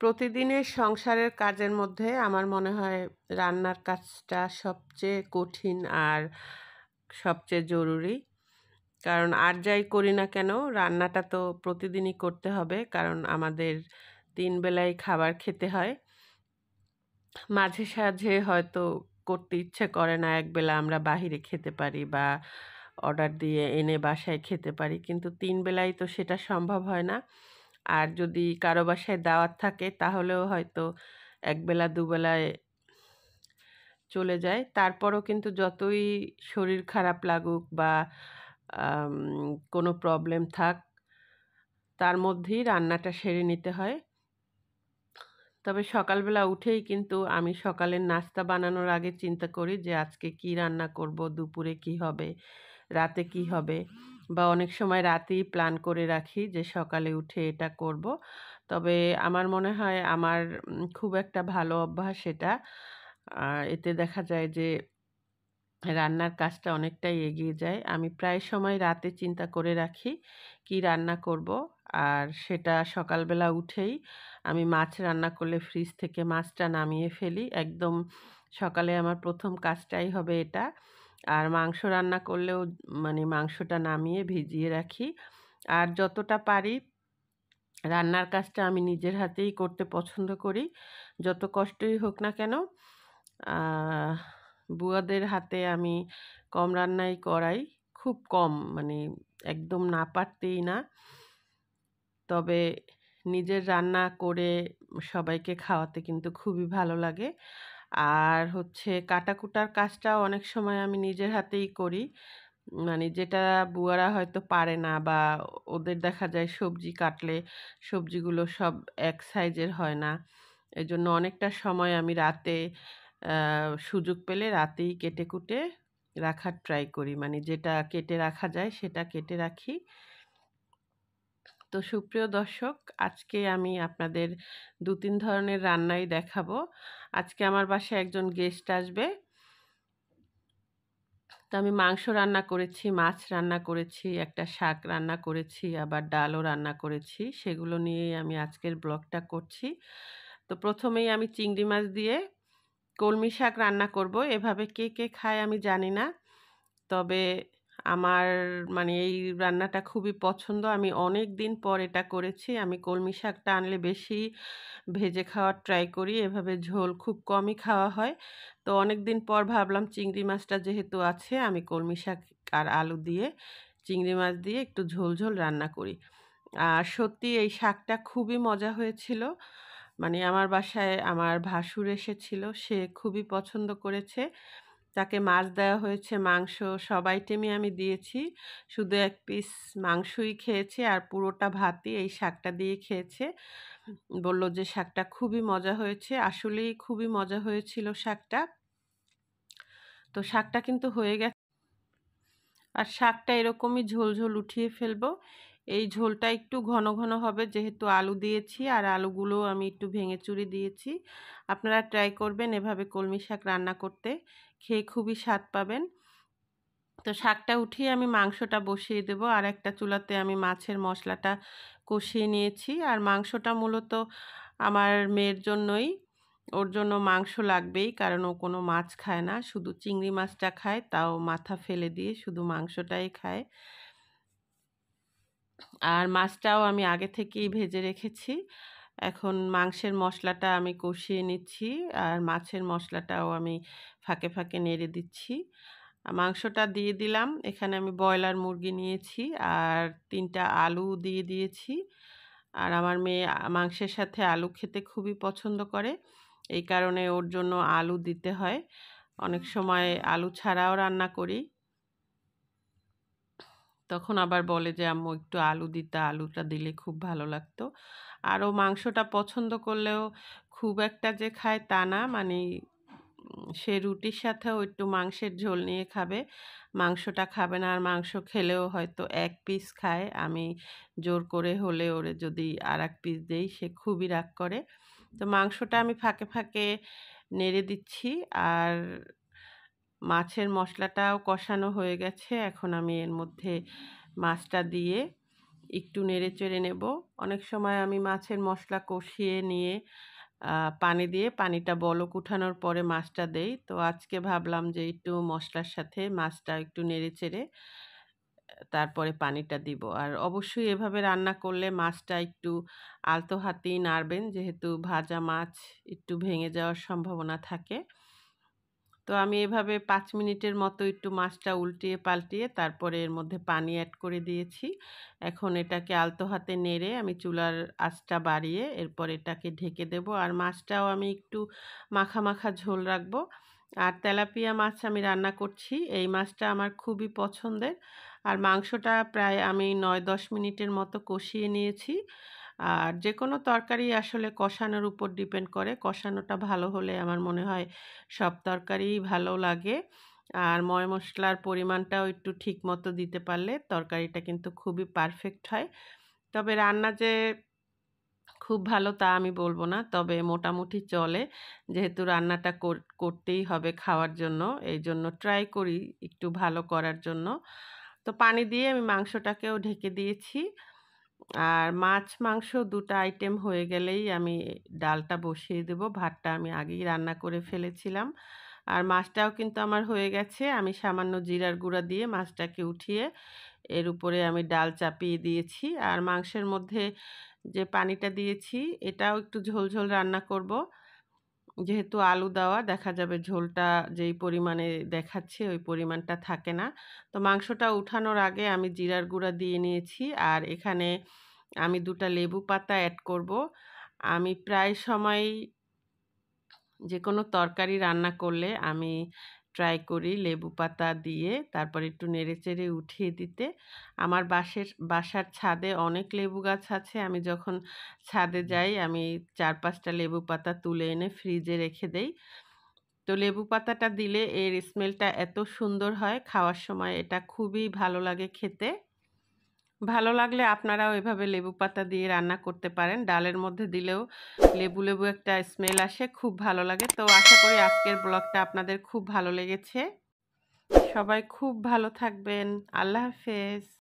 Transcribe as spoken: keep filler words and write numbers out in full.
প্রতিদিনের সংসারের কাজের মধ্যে আমার মনে হয় রান্নার কাজটা সবচেয়ে কঠিন আর সবচেয়ে জরুরি। কারণ আর যাই করি না কেন রান্নাটা তো প্রতিদিনই করতে হবে। কারণ আমাদের তিন বেলাই খাবার খেতে হয়। মাঝে সাঝে হয়তো করতে ইচ্ছে করে না, একবেলা আমরা বাহিরে খেতে পারি বা অর্ডার দিয়ে এনে বাসায় খেতে পারি। কিন্তু তিন বেলাই তো সেটা সম্ভব হয় না। আর যদি কারো বাসায় দাওয়াত থাকে তাহলেও হয়তো একবেলা দুবেলায় চলে যায়। তারপরও কিন্তু যতই শরীর খারাপ লাগুক বা আম কোনো প্রবলেম থাক, তার মধ্যেই রান্নাটা সেরে নিতে হয়। তবে সকালবেলা উঠেই কিন্তু আমি সকালের নাস্তা বানানোর আগে চিন্তা করি যে আজকে কি রান্না করব, দুপুরে কি হবে, রাতে কি হবে, বা অনেক সময় রাতেই প্ল্যান করে রাখি যে সকালে উঠে এটা করব। তবে আমার মনে হয় আমার উম খুব একটা ভালো অভ্যাস এটা। আ এতে দেখা যায় যে রান্নার কাজটা অনেকটাই এগিয়ে যায়। আমি প্রায় সময় রাতে চিন্তা করে রাখি কি রান্না করব। আর সেটা সকালবেলা উঠেই আমি মাছ রান্না করলে ফ্রিজ থেকে মাছটা নামিয়ে ফেলি। একদম সকালে আমার প্রথম কাজটাই হবে এটা। আর মাংস রান্না করলেও মানে মাংসটা নামিয়ে ভিজিয়ে রাখি। আর যতটা পারি রান্নার কাজটা আমি নিজের হাতেই করতে পছন্দ করি। যত কষ্টই হোক না কেন। আহ বুয়াদের হাতে আমি কম রান্নাই করাই। খুব কম, মানে একদম না পারতেই না। তবে নিজের রান্না করে সবাইকে খাওয়াতে কিন্তু খুবই ভালো লাগে। আর হচ্ছে কাটাকুটার কাজটাও অনেক সময় আমি নিজের হাতেই করি। মানে যেটা বুয়ারা হয়তো পারে না, বা ওদের দেখা যায় সবজি কাটলে সবজিগুলো সব এক সাইজের হয় না। এজন্য অনেকটা সময় আমি রাতে আ সুযোগ পেলে রাতেই কেটে-কুটে রাখার ট্রাই করি। মানে যেটা কেটে রাখা যায় সেটা কেটে রাখি। তো সুপ্রিয় দর্শক, আজকে আমি আপনাদের দুই তিন ধরনের রান্নাই দেখাবো। আজকে আমার বাসায় একজন গেস্ট আসবে। তো আমি মাংস রান্না করেছি, মাছ রান্না করেছি, একটা শাক রান্না করেছি, আবার ডালও রান্না করেছি। সেগুলো নিয়েই আমি আজকের ব্লগটা করছি। তো প্রথমেই আমি চিংড়ি মাছ দিয়ে কলমি শাক রান্না করব। এভাবে কে, কে খায় আমি জানি না। তবে আমার মানে এই রান্নাটা খুবই পছন্দ। আমি অনেকদিন পর এটা করেছি। আমি কলমি শাকটা আনলে বেশি ভেজে খাওয়ার ট্রাই করি। এভাবে ঝোল খুব কমই খাওয়া হয়। তো অনেকদিন পর ভাবলাম চিংড়ি মাছটা যেহেতু আছে, আমি কলমি শাক আর আলু দিয়ে চিংড়ি মাছ দিয়ে একটু ঝোল, ঝোল রান্না করি। আর সত্যি এই শাকটা খুবই মজা হয়েছিল। মানে আমার বাসায় আমার ভাসুর এসেছিল। সে খুবই পছন্দ করেছে। তাকে মাছ দেওয়া হয়েছে, মাংস, সব আইটেমই আমি দিয়েছি। শুধু এক পিস মাংসই খেয়েছে আর পুরোটা ভাতই এই শাকটা দিয়ে খেয়েছে। বলল যে শাকটা খুবই মজা হয়েছে। আসলেই খুবই মজা হয়েছিল শাকটা। তো শাকটা কিন্তু হয়ে গেছে। আর শাকটা এরকমই ঝোল, ঝোল উঠিয়ে ফেলবো। এই ঝোলটা একটু ঘন, ঘন হবে যেহেতু আলু দিয়েছি, আর আলুগুলোও আমি একটু ভেঙে চুরে দিয়েছি। আপনারা ট্রাই করবেন এভাবে কলমি শাক রান্না করতে। খেয়ে খুবই স্বাদ পাবেন। তো শাকটা উঠিয়ে আমি মাংসটা বসিয়ে দেব। আর একটা চুলাতে আমি মাছের মশলাটা কষিয়ে নিয়েছি। আর মাংসটা মূলত আমার মেয়ের জন্যই। ওর জন্য মাংস লাগবেই, কারণ ও কোনো মাছ খায় না। শুধু চিংড়ি মাছটা খায়, তাও মাথা ফেলে দিয়ে শুধু মাংসটাই খায়। আর মাছটাও আমি আগে থেকেই ভেজে রেখেছি। এখন মাংসের মশলাটা আমি কষিয়ে নিচ্ছি। আর মাছের মশলাটাও আমি ফাঁকে, ফাঁকে নেড়ে দিচ্ছি। মাংসটা দিয়ে দিলাম। এখানে আমি ব্রয়লার মুরগি নিয়েছি আর তিন টা আলু দিয়ে দিয়েছি। আর আমার মেয়ে আ মাংসের সাথে আলু খেতে খুবই পছন্দ করে। এই কারণে ওর জন্য আলু দিতে হয়। অনেক সময় আলু ছাড়াও রান্না করি। তখন আবার বলে যে, "আম্মু একটু আলু দিতা, আলুটা দিলে খুব ভালো লাগতো।" আর ও মাংসটা পছন্দ করলেও খুব একটা যে খায় তা না। মানে উম সে রুটির সাথেও একটু মাংসের ঝোল নিয়ে খাবে। মাংসটা খাবে না। আর মাংস খেলেও হয়তো এক পিস খায়। আমি জোর করে হলে ওরে যদি আরেক পিস দেই, সে খুবই রাগ করে। তো মাংসটা আমি ফাঁকে, ফাঁকে নেড়ে দিচ্ছি। আর মাছের মশলাটাও কষানো হয়ে গেছে। এখন আমি এর মধ্যে মাছটা দিয়ে একটু নেড়েচেড়ে নেব। অনেক সময় আমি মাছের মশলা কষিয়ে নিয়ে আ পানি দিয়ে পানিটা বলক উঠানোর পরে মাছটা দেই। তো আজকে ভাবলাম যে একটু মসলার সাথে মাছটা একটু নেড়েচেড়ে তারপরে পানিটা দিব। আর অবশ্যই এভাবে রান্না করলে মাছটা একটু আলতো হাতেই নাড়বেন, যেহেতু ভাজা মাছ একটু ভেঙে যাওয়ার সম্ভাবনা থাকে। তো আমি এভাবে পাঁচ মিনিটের মতো একটু মাছটা উল্টিয়ে পাল্টিয়ে তারপরে এর মধ্যে পানি এড করে দিয়েছি। এখন এটাকে আলতো হাতে নেড়ে আমি চুলার আঁচটা বাড়িয়ে এরপর এটাকে ঢেকে দেব। আর মাছটাও আমি একটু মাখা, মাখা ঝোল রাখবো। আর তেলাপিয়া মাছ আমি রান্না করছি। এই মাছটা আমার খুবই পছন্দের। আর মাংসটা প্রায় আমি নয় দশ মিনিটের মতো কষিয়ে নিয়েছি। আর যেকোনো তরকারি আসলে কষানোর উপর ডিপেন্ড করে। কষানোটা ভালো হলে আমার মনে হয় সব তরকারিই ভালো লাগে। আর ময় মসলার পরিমাণটাও একটু ঠিকমতো দিতে পারলে তরকারিটা কিন্তু খুবই পারফেক্ট হয়। তবে রান্না যে খুব ভালো তা আমি বলব না। তবে মোটামুটি চলে। যেহেতু রান্নাটা কর করতেই হবে খাওয়ার জন্য। এইজন্য ট্রাই করি একটু ভালো করার জন্য। তো পানি দিয়ে আমি মাংসটাকেও ঢেকে দিয়েছি। আর মাছ, মাংস দুই টা আইটেম হয়ে গেলেই আমি ডালটা বসিয়ে দেব। ভাতটা আমি আগেই রান্না করে ফেলেছিলাম। আর মাছটাও কিন্তু আমার হয়ে গেছে। আমি সামান্য জিরার গুঁড়া দিয়ে মাছটাকে উঠিয়ে এর উপরে আমি ডাল চাপিয়ে দিয়েছি। আর মাংসের মধ্যে যে পানিটা দিয়েছি এটাও একটু ঝোল, ঝোল রান্না করব। যেহেতু আলু দেওয়া দেখা যাবে ঝোলটা যেই পরিমাণে দেখাচ্ছে ওই পরিমাণটা থাকে না। তো মাংসটা উঠানোর আগে আমি জিরার গুঁড়া দিয়ে নিয়েছি। আর এখানে আমি দুই টা লেবু পাতা এড করব। আমি প্রায় সময়ই যেকোনো তরকারি রান্না করলে আমি ট্রাই করি লেবু পাতা দিয়ে তারপর একটু নেড়েচেড়ে উঠিয়ে দিতে। আমার বাসের বাসার ছাদে অনেক লেবু গাছ আছে। আমি যখন ছাদে যাই আমি চার পাঁচ টা লেবু পাতা তুলে এনে ফ্রিজে রেখে দেই। তো লেবু পাতাটা দিলে এর স্মেলটা এত সুন্দর হয়, খাওয়ার সময় এটা খুবই ভালো লাগে খেতে। ভালো লাগলে আপনারাও এভাবে লেবু পাতা দিয়ে রান্না করতে পারেন। ডালের মধ্যে দিলেও লেবু, লেবু একটা স্মেল আসে, খুব ভালো লাগে। তো আশা করি আজকের ব্লগটা আপনাদের খুব ভালো লেগেছে। সবাই খুব ভালো থাকবেন। আল্লাহ হাফেজ।